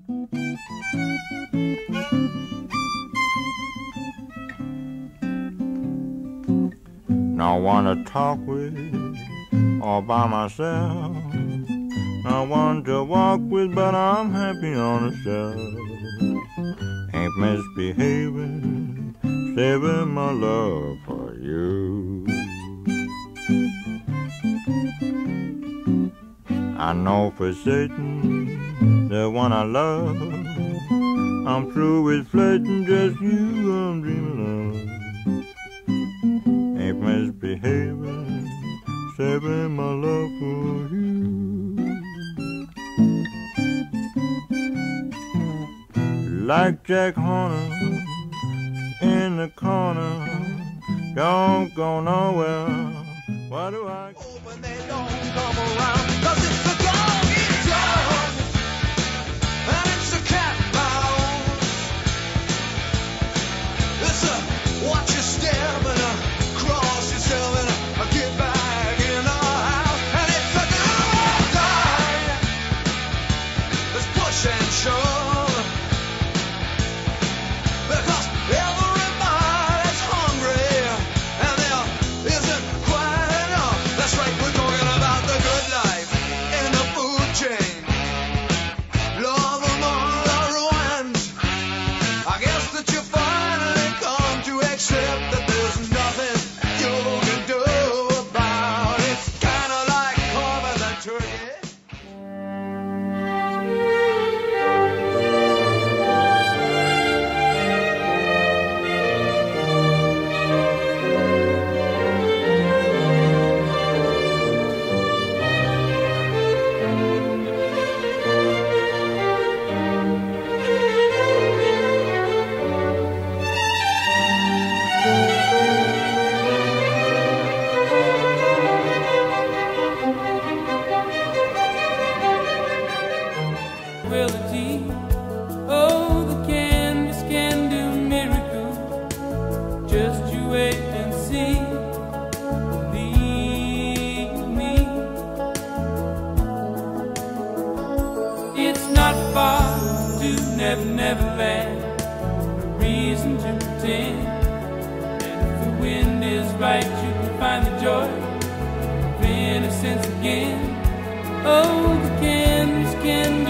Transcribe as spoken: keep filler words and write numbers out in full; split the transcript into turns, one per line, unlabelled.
I wanna talk with all by myself. I want to walk with, but I'm happy on the shelf. Ain't misbehaving, saving my love for you. I know for certain the one I love, I'm through with flirting, just you I'm dreaming of. Ain't misbehaving, saving my love for you. Like Jack Horner in the corner, don't go nowhere. Why do I?
Oh, when they don't come around, 'cause it's the dog eat dog, and it's the cat mouse. It's a watch your step and a cross yourself and a get back in the house, and it's a dog guy. It's push and shove, because everybody's hungry and there isn't quite enough. That's right, we're talking about the good life in the food chain. Love among the ruins. I guess that you finally come to accept that there's nothing you can do about it. It's kind of like carving the turkey.
Ability. Oh, the canvas can do miracles. Just you wait and see. Believe me. It's not far to Never Never Land. No reason to pretend. And if the wind is right, you can find the joy of innocence again. Oh, the canvas can do